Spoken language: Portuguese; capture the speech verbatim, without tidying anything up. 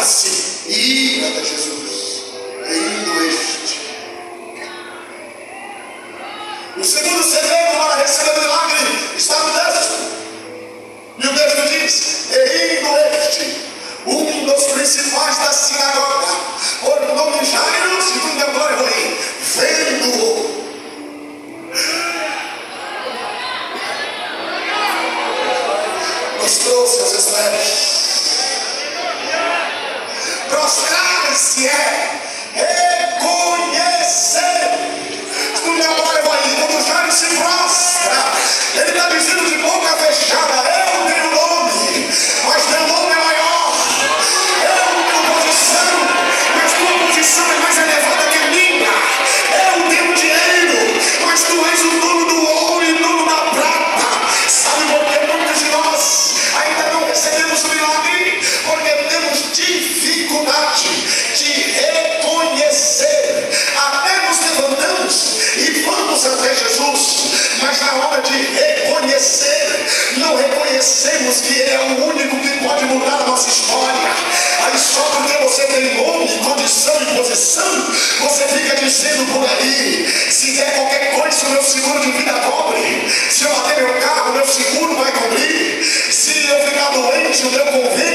face ira de Jesus. Indo este. O segundo segredo para receber o milagre está no texto. E o texto diz: e indo este, um dos principais da sinagoga, por nome Jairo, segundo a glória ruim, vendo-o, nos trouxe aos estéreis. Prostrar-se é reconhecer. Segundo a glória ruim, quando Jairo se prostra, ele está dizendo de boca fechada: eu tenho nome, mas teu nome é maior. Eu tenho posição, mas tua posição é mais elevada que a minha. Eu tenho dinheiro, mas tu és o dono do ouro e dono da prata. Sabe por que muitos de nós ainda não recebemos o milagre? Porque temos dificuldade de reconhecer. Até nos levantamos e vamos até Jesus, mas na hora de reconhecer, não reconhecemos que Ele é o único que pode mudar a nossa história. Aí só porque você tem nome, condição e posição, você fica dizendo por aí: se der qualquer coisa, o meu seguro de vida cobre. Se eu bater meu carro, o meu seguro vai cobrir. Se eu ficar doente, o meu convênio